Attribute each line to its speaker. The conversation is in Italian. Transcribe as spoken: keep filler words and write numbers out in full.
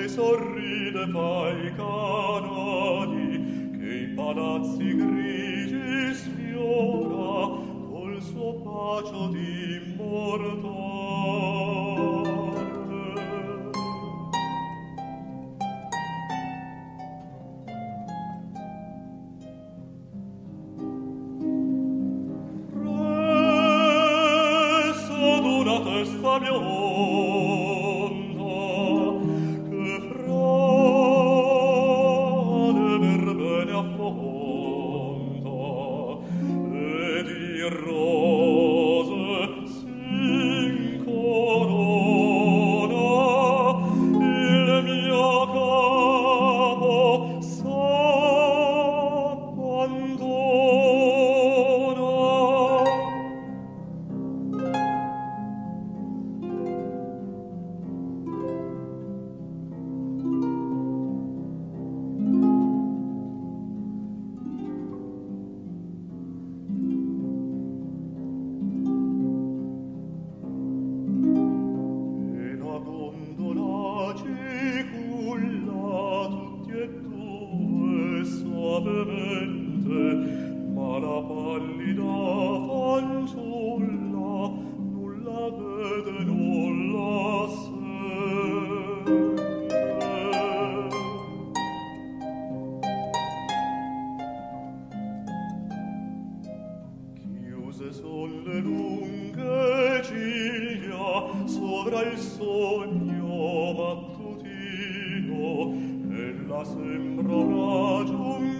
Speaker 1: e sorride fra i canali, che i palazzi grigi sfiora col suo bacio di mortale. Testa bionda che fra le verbene affonda e di rose s'incorona il mio capo s'abbandona. Ma la pallida fanciulla nulla vede, nulla sente. Chiuse son le lunghe ciglia sovra il sogno mattutino, ella sembra una giungla